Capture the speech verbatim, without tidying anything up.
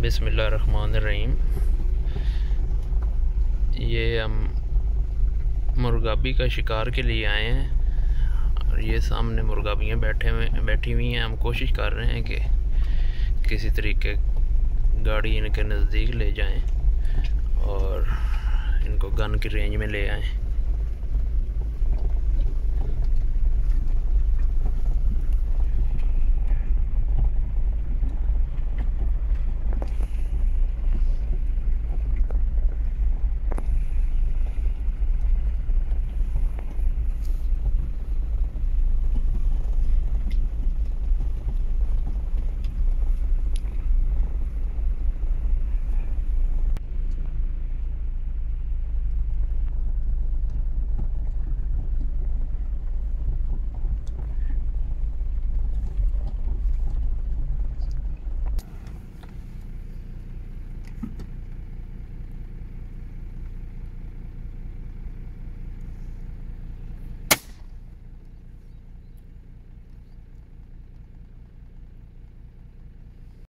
बिस्मिल्लाहिर्रहमानिर्रहीम। ये हम मुर्गाबी का शिकार के लिए आए हैं और ये सामने मुर्गाबियाँ बैठे हुए बैठी हुई हैं। हम कोशिश कर रहे हैं कि किसी तरीके गाड़ी इनके नज़दीक ले जाएं और इनको गन की रेंज में ले आएं।